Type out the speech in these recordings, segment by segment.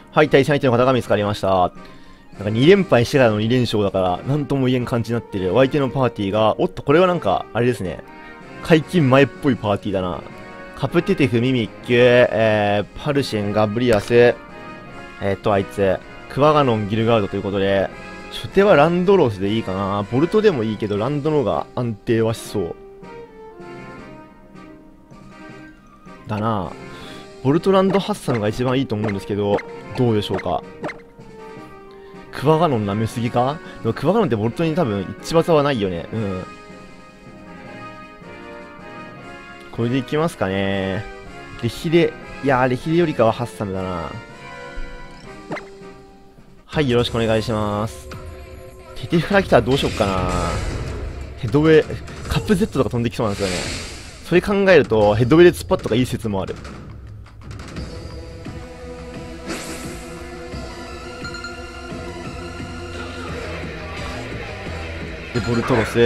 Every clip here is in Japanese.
はい、対戦相手の方が見つかりました。なんか2連敗してからの2連勝だから、なんとも言えん感じになってる。お相手のパーティーが、おっと、これはなんか、あれですね。解禁前っぽいパーティーだな。カプテテフ、ミミッキュ、パルシェン、ガブリアス、あいつ、クワガノン、ギルガードということで、初手はランドロスでいいかな。ボルトでもいいけど、ランドの方が安定はしそう。だな。ボルトランドハッサムが一番いいと思うんですけど、どうでしょうか。クワガノン舐めすぎか。でもクワガノンってボルトに多分一技はないよね。うん。これでいきますかね。レヒレ、いやー、レヒレよりかはハッサムだな。はい、よろしくお願いします。テテフから来たらどうしよっかな。ヘッドウェイ、カップ Z とか飛んできそうなんですよね。それ考えると、ヘッドウェイで突っ張った方がいい説もある。で、ボルトロス。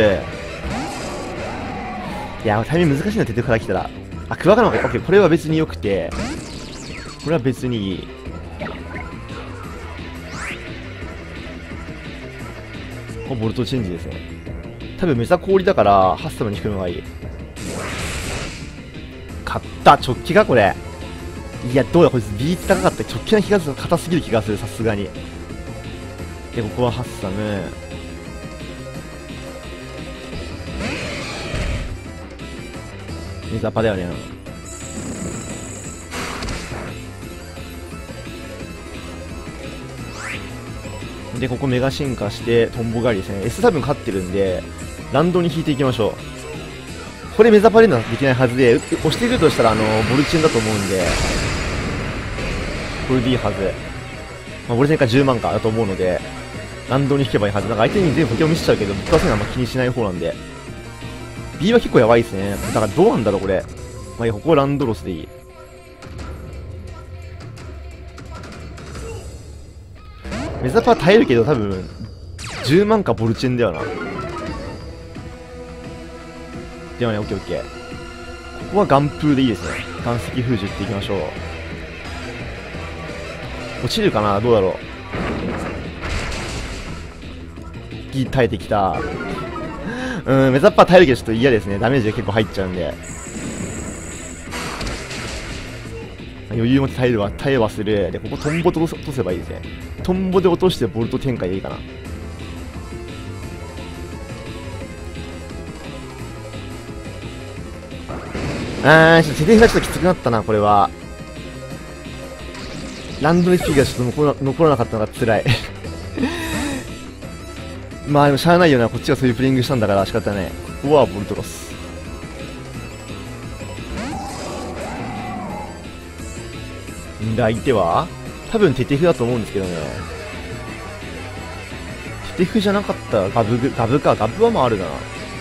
いや、タイミング難しいな、テテフから来たら。あ、クワガノンか。オッケー、これは別に良くて。これは別にいい。これボルトチェンジですね。多分メサ氷だから、ハッサムに引くのがいい。勝った。直帰か、これ。いや、どうだ、こいつビーツ高かった。直帰な気がする。硬すぎる気がする、さすがに。で、ここはハッサム。メザパだよね。で、ここメガ進化して、トンボ狩りですね。S 多分勝ってるんで、ランドに引いていきましょう。これメザパレードはできないはずで、押してくるとしたら、ボルチェンだと思うんで、これでいいはず。まあ、ボルチェンか10万かだと思うので、ランドに引けばいいはず。なんか相手に全部補強見せちゃうけど、僕はそういうのはあんま気にしない方なんで。B は結構やばいですね。だからどうなんだろう、これ。まあいい、ここランドロスでいい。メザパー耐えるけど多分、10万かボルチェンだよな。ではね、オッケーオッケー。ここは岩風でいいですね。岩石封じっていきましょう。落ちるかな、どうだろう。ギー耐えてきた。メザパー耐えるけどちょっと嫌ですね。ダメージが結構入っちゃうんで。余裕持って耐えはする。で、ここトンボで落とせばいいですね。トンボで落としてボルト展開でいいかな。ちょっと手手がちょっときつくなったな、これは。ランドの HP がちょっと残らなかったのが辛い。まあでもしゃあないよな、こっちがそういうプレイングしたんだから仕方ない。ここはボルトロス。んで、相手は多分テテフだと思うんですけどね。テテフじゃなかったらガブか。ガブはまああるな。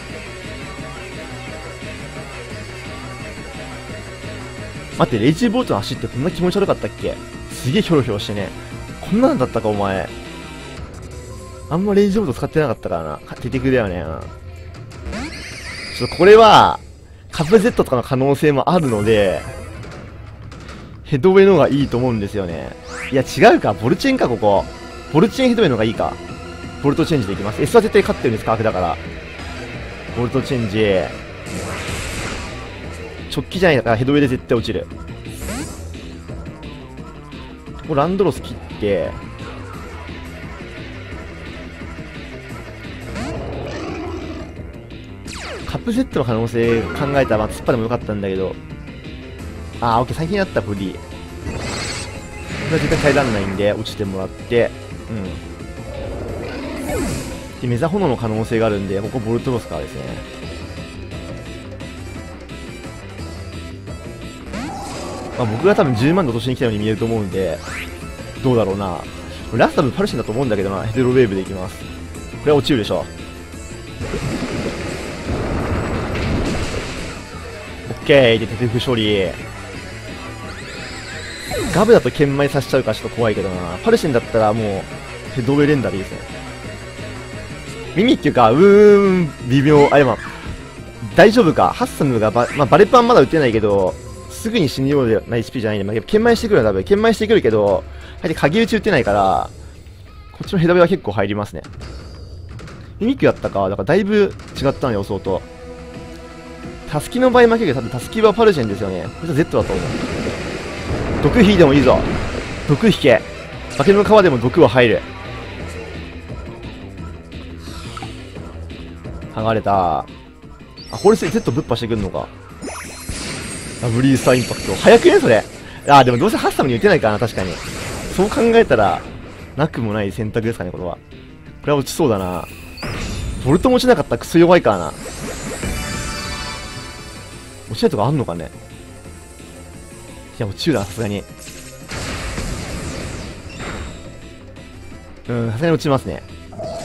待って、レイジーボートの足ってこんな気持ち悪かったっけ。すげえヒョロヒョロしてね。こんなんだったか、お前。あんまレイジーボート使ってなかったからな。テテフだよね。ちょっとこれは、カプ Z とかの可能性もあるので、ヘッドウェイの方がいいと思うんですよね。いや、違うか。ボルチェンか、ここ。ボルチェンヘッドウェイの方がいいか。ボルトチェンジでいきます。S は絶対勝ってるんです、カーフだから。ボルトチェンジ。直帰じゃないからヘッドウェイで絶対落ちる。ここランドロス切って、カップ Z の可能性考えたら、まあ、突っ張でもよかったんだけど、オッケー、最近あったフリー。これは絶対耐えられないんで、落ちてもらって、で、メザ炎の可能性があるんで、ここボルトロスからですね。まあ、僕が多分10万で落としに来たように見えると思うんで、どうだろうな。ラストはパルシンだと思うんだけどな、ヘテロウェーブでいきます。これは落ちるでしょ。オッケーで、テテフ処理。ガブだと研磨させちゃうからちょっと怖いけどな。パルシンだったらもう、ヘッドウェイ連打でいいですね。ミミっていうか、微妙。あ、でも、大丈夫か。ハッサムがバレパンまだ打てないけど、すぐに死ぬような HP じゃないんで、まあ、研磨してくるのは多分、研磨してくるけど、 で影打ち打てないから、こっちのヘダベは結構入りますね。ミミックやったか、だからだいぶ違ったの予想と。タスキの場合負けるけど、多分タスキはパルシェンですよね。これは Z だと思う。毒引いてもいいぞ。毒引け。化けの皮でも毒は入る。剥がれた。あ、これ Z ぶっぱしてくんのか。あ、ブリースターインパクト。早くねそれ。あ、でもどうせハッサムに打てないからな、確かに。そう考えたら、なくもない選択ですかね、これは。これは落ちそうだな。ボルトも落ちなかったらクソ弱いからな。落ちないとかあんのかね。いや、落ちるな、さすがに。さすがに落ちますね。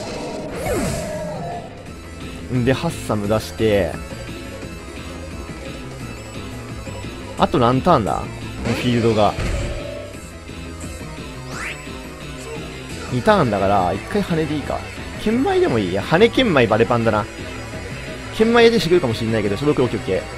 んで、ハッサム出して、あと何ターンだフィールドが。2ターンだから、1回羽でいいか。剣舞でもいい。いや、羽剣舞バレパンだな。剣舞でしてくるかもしんないけど、所属オッケーオッケ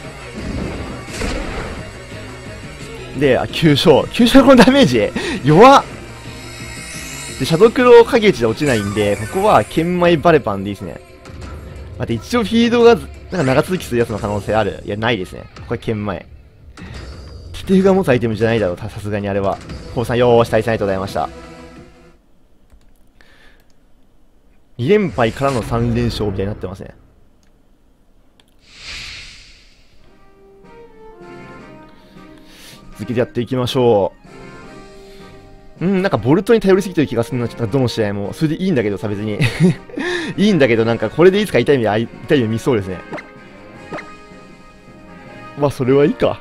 ー。で、9勝。9勝このダメージ弱っ。で、シャドウクロ影打ちで落ちないんで、ここは剣舞バレパンでいいですね。待って、一応フィールドが、なんか長続きするやつの可能性ある。いや、ないですね。ここは剣舞。テテフが持つアイテムじゃないだろう、さすがにあれは。コウさん、よーし、対戦ありがとうございました。2連敗からの3連勝みたいになってますね。続けてやっていきましょう。なんかボルトに頼りすぎてる気がするな、ちょっとどの試合も。それでいいんだけどさ、別に。いいんだけど、なんかこれでいつか痛い目見そうですね。まあ、それはいいか。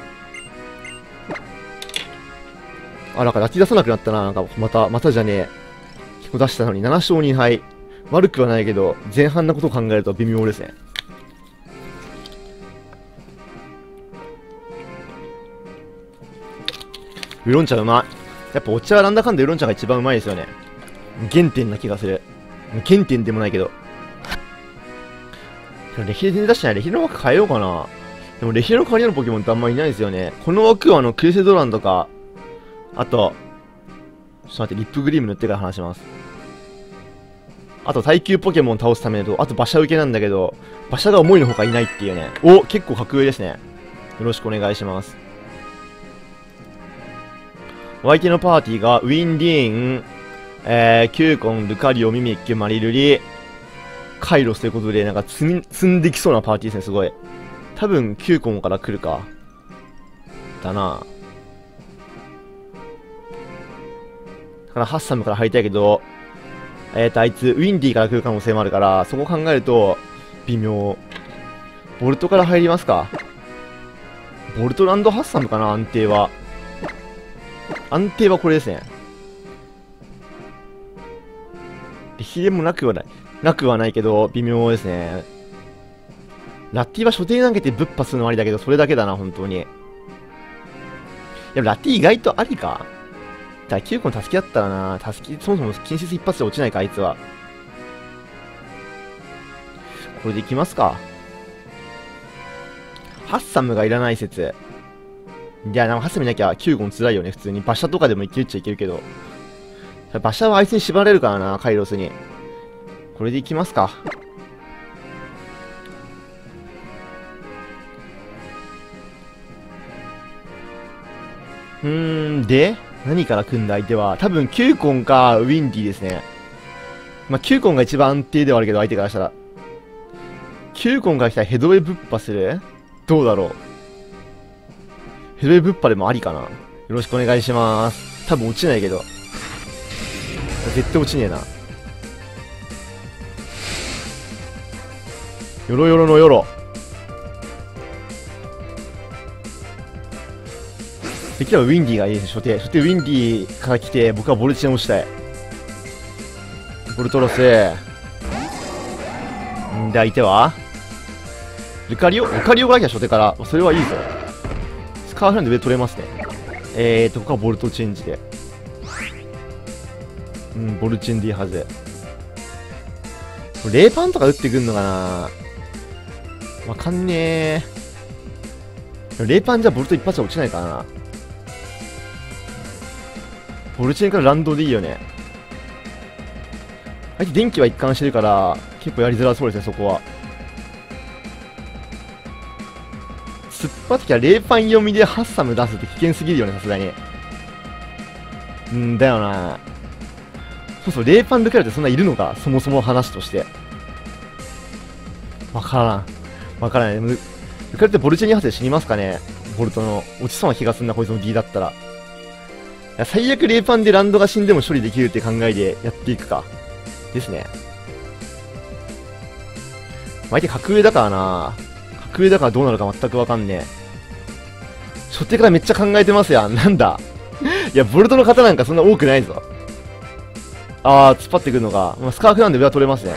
あ、なんか泣き出さなくなったな。なんかまたじゃねえ。結構出したのに7勝2敗。悪くはないけど、前半のことを考えると微妙ですね。ウーロン茶うまい。やっぱお茶はなんだかんだウーロン茶が一番うまいですよね。原点な気がする。原点でもないけど。レヒレ全然出してない。レヒレの枠変えようかな。でもレヒレの代わりのポケモンってあんまりいないですよね。この枠はクルセドランとか、あと、ちょっと待って、リップグリーム塗ってから話します。あと耐久ポケモン倒すためと、あと馬車受けなんだけど、馬車が思いのほかいないっていうね。お、結構格上ですね。よろしくお願いします。お相手のパーティーが、ウィンディーン、キューコン、ルカリオ、ミミッキュ、マリルリ、カイロスということで、なんか積んできそうなパーティーですね、すごい。多分、キューコンから来るか。だな。だからハッサムから入りたいけど、あいつ、ウィンディから来る可能性もあるから、そこ考えると、微妙。ボルトから入りますか。ボルトランドハッサムかな、安定は。安定はこれですね。ヒレもなくはないけど、微妙ですね。ラッティは所定投げてぶっ破するのもありだけど、それだけだな、本当に。でもラッティ意外とありか。だ9個のタスキだったらな、タスキ、そもそも近接一発で落ちないか、あいつは。これでいきますか。ハッサムがいらない説。いや、なんかハッサムいなきゃ9個も辛いよね、普通に。馬車とかでもいけるっちゃいけるけど。馬車はあいつに縛られるからな、カイロスに。これでいきますか。で何から組んだ相手は、多分キューコンかウィンディですね。まあ、キューコンが一番安定ではあるけど、相手からしたら。キューコンから来たらヘドウェイぶっ破する？どうだろう。ヘドウェイぶっ破でもありかな。よろしくお願いします。多分落ちないけど。絶対落ちねえな。ヨロヨロのヨロ。できればウィンディがいいです、初手。初手ウィンディから来て、僕はボルチェンをしたい。ボルトロス。んで、相手はルカリオが来た初手から。それはいいぞ。スカーフランで上取れますね。ここはボルトチェンジで。ボルチェンでいいはず。レーパンとか打ってくんのかな。わかんねえ。レーパンじゃボルト一発は落ちないかな。 ボルチェンからランドでいいよね。相手電気は一貫してるから、結構やりづらそうですね、そこは。突っ張ってきはレーパン読みでハッサム出すって危険すぎるよね、さすがに。だよな。そうそう、レーパンルカルってそんないるのか、そもそも話として。わからん。わからない。ルカルってボルチェに発生死にますかね、ボルトの。落ちそうな気がすんな、こいつの D だったら。いや、最悪レーパンでランドが死んでも処理できるって考えでやっていくか。ですね。相手格上だからな。格上だからどうなるか全くわかんねえ。初手からめっちゃ考えてますやん。なんだ。いや、ボルトの方なんかそんな多くないぞ。突っ張ってくるのが。まあ、スカーフなんで上は取れますね。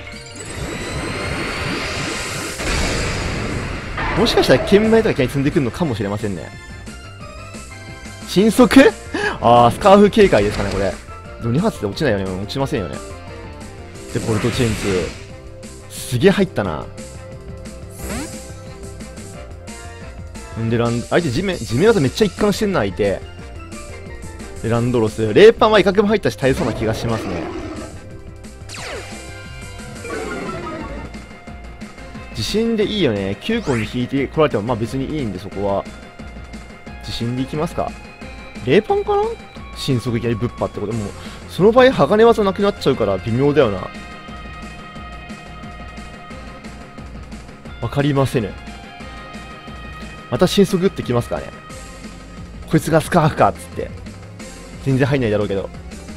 もしかしたら剣前とかいきなり積んでくるのかもしれませんね。新速スカーフ警戒ですかね、これ。でも2発で落ちないよね。落ちませんよね。で、ボルトチェーン2。すげえ入ったな。んで、相手地面技めっちゃ一貫してんな、相手。で、ランドロス。レーパンは威嚇も入ったし、耐えそうな気がしますね。自信でいいよね。9個に引いてこられても、まあ別にいいんで、そこは。自信でいきますか。レーパンかな、新速いきなりぶっぱってこともう、その場合、鋼技なくなっちゃうから微妙だよな。わかりませぬ。また新速打ってきますからね。こいつがスカーフかっつって。全然入んないだろうけど。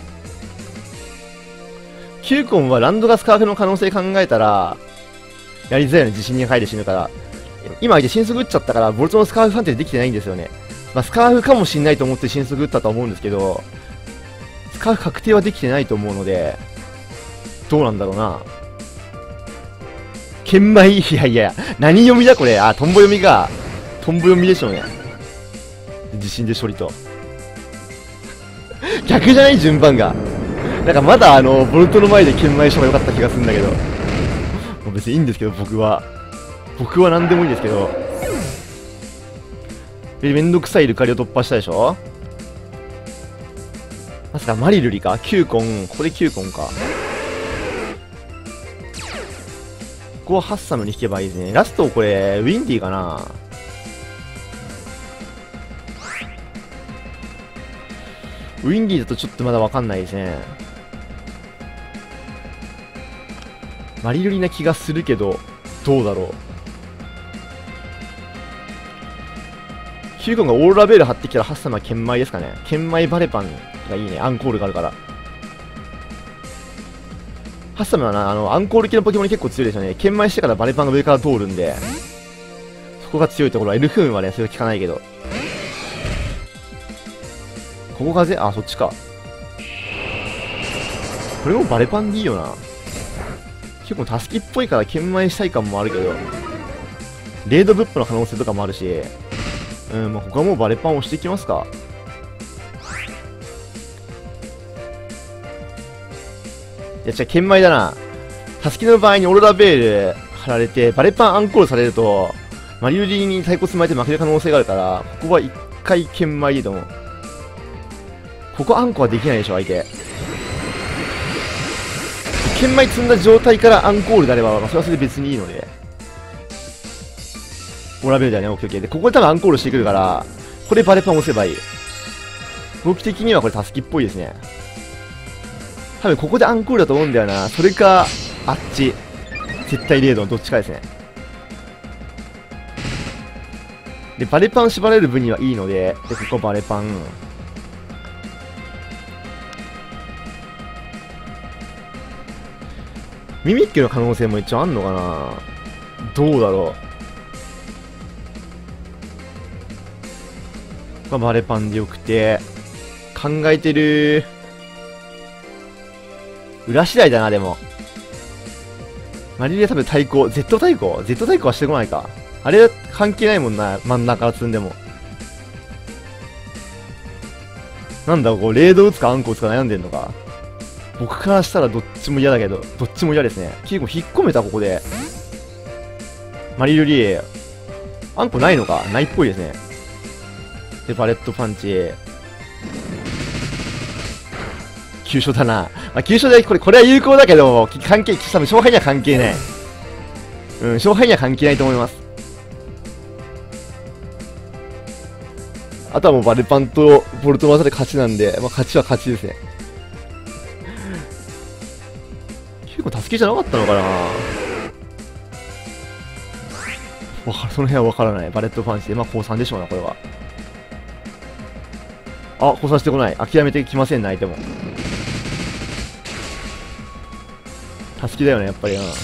キューコンはランドがスカーフの可能性考えたら、やりづらいよね、自信に入って死ぬから。今相手新速打っちゃったから、ボルトのスカーフ判定できてないんですよね。まあ、スカーフかもしんないと思って新速打ったと思うんですけど、スカーフ確定はできてないと思うので、どうなんだろうな。剣舞、いやいや、何読みだこれ。トンボ読みか。トンボ読みでしょうね。自信で処理と。逆じゃない順番が。なんかまだボルトの前で剣舞した方が良かった気がするんだけど。もう別にいいんですけど、僕は何でもいいんですけど。めんどくさいルカリを突破したでしょ。まさかマリルリか、キューコン、ここでキューコンか。ここはハッサムに引けばいいですね。ラストこれ、ウィンディかな。ウィンディだとちょっとまだわかんないですね。マリルリな気がするけど、どうだろう。キューコンがオーロラベール貼ってきたらハッサムは剣舞ですかね。剣舞バレパンがいいね。アンコールがあるから。ハッサムはな、アンコール系のポケモンに結構強いですよね。剣舞してからバレパンが上から通るんで、そこが強いところは、エルフーンはね、それは効かないけど。ここ風そっちか。これもバレパンでいいよな。結構タスキっぽいから剣舞したい感もあるけど、レードブップの可能性とかもあるし、まあ、ここはもうバレパン押していきますか。いや、剣舞だな。タスキの場合にオーロラベール貼られて、バレパンアンコールされると、マリウリに太鼓積まれて負ける可能性があるから、ここは一回剣舞でいいと思う。ここアンコはできないでしょ、相手。剣舞積んだ状態からアンコールであれば、まあ、それはそれで別にいいので。オーラベルだよね、オッケーオッケー。で、ここで多分アンコールしてくるから、ここでバレパン押せばいい。動き的にはこれタスキっぽいですね。多分ここでアンコールだと思うんだよな。それか、あっち。絶対レードのどっちかですね。で、バレパン縛られる分にはいいので、で、ここバレパン。ミミッキュの可能性も一応あんのかな。どうだろう。バレパンでよくて、考えてる。裏次第だな、でも。マリリア多分対抗。Z 対抗 ?Z 対抗はしてこないか。あれ関係ないもんな、真ん中から積んでも。なんだ、こう、レード打つかアンコ打つか悩んでんのか。僕からしたらどっちも嫌だけど、どっちも嫌ですね。結構引っ込めた、ここで。マリルリー。アンコないのかないっぽいですね。で、バレットパンチ。 急所だな。まあ、急所でこれは有効だけど、多分勝敗には関係ない。うん、勝敗には関係ないと思います。あとはもうバルパンとボルトの技で勝ちなんで、まあ、勝ちは勝ちですね。結構助けじゃなかったのかな。その辺は分からない。バレットパンチで、まあ、降参でしょうな、これは。あ、降参してこない。諦めてきませんね、相手も。助けだよね、やっぱりな。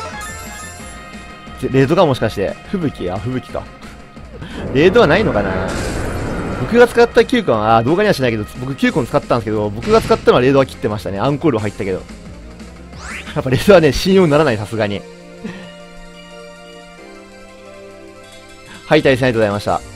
レードかもしかして。吹雪吹雪か。レードはないのかな。僕が使った9コンは、動画にはしないけど、僕9コン使ったんですけど、僕が使ったのはレードは切ってましたね。アンコールは入ったけど。やっぱレードはね、信用にならない、さすがに。はい、対戦ありがとうございました。